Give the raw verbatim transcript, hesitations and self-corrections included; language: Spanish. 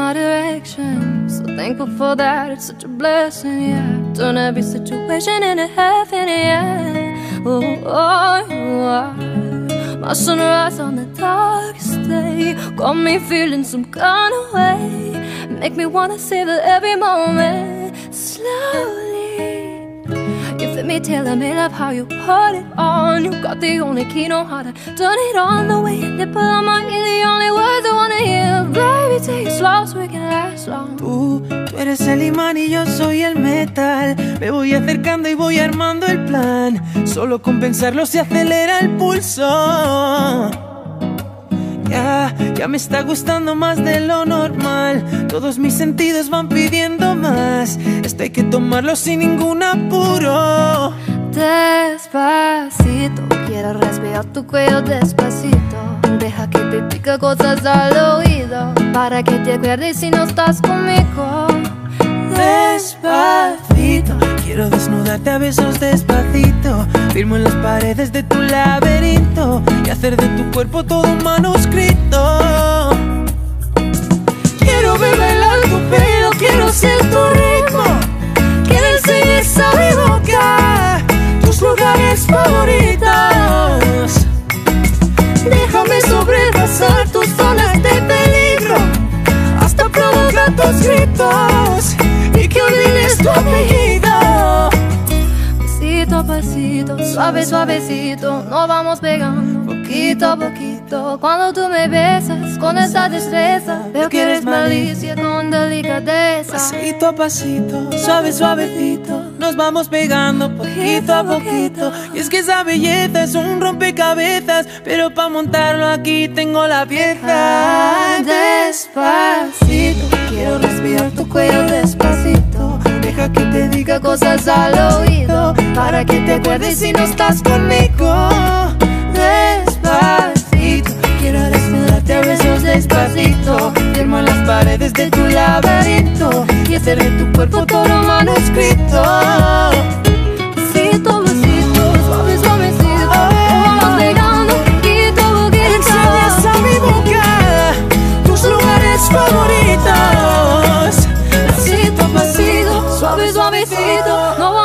my direction. So thankful for that, it's such a blessing, yeah. Turn every situation into heaven, yeah. Oh, oh, you are my sunrise on the darkest day. Got me feeling some kind of way. Make me wanna savor every moment slowly. You fit me, tailor me, love how you put it on. You got the only key, know how to turn it on. The way you nipple on my ear, the only words I wanna hear. Baby, take it slow so we can last long. Tú, tú eres el imán y yo soy el metal. Me voy acercando y voy armando el plan. Solo con pensarlo se acelera el pulso. Ya, ya me está gustando más de lo normal. Todos mis sentidos van pidiendo más. Esto hay que tomarlo sin ningún apuro. Despacito, quiero respirar tu cuello despacito. Deja que te diga cosas al oído, para que te acuerdes si no estás conmigo. Despacito, quiero desnudarte a besos despacito. Firmo en las paredes de tu laberinto y hacer de tu cuerpo todo un manuscrito. Quiero bailar tu pelo, quiero ser tu ritmo. Quiero enseñar a mi boca tus lugares favoritos. Déjame sobrepasar tus zonas de peligro, hasta provocar tus gritos y que olvides tu apellido. Pasito a pasito, suave suavecito, nos vamos pegando poquito a poquito. Cuando tú me besas con esa destreza, veo que eres malicia con delicadeza. Pasito a pasito, suave suavecito, nos vamos pegando poquito a poquito. Y es que esa belleza es un rompecabezas, pero pa' montarlo aquí tengo la pieza. Despacito, quiero respirar tu cuello despacito. Deja que te diga cosas al oído, para que te acuerdes si no estás conmigo. Despacito, quiero desnudarte a besos despacito. Firmo en las paredes de tu laberinto y hacer de tu cuerpo todo manuscrito. Besito, besito, suave, suavecito, nos vamos pegando poquito a poquito. Enseñas a mi boca tus lugares favoritos. Pasito a pasito, suave, suavecito, no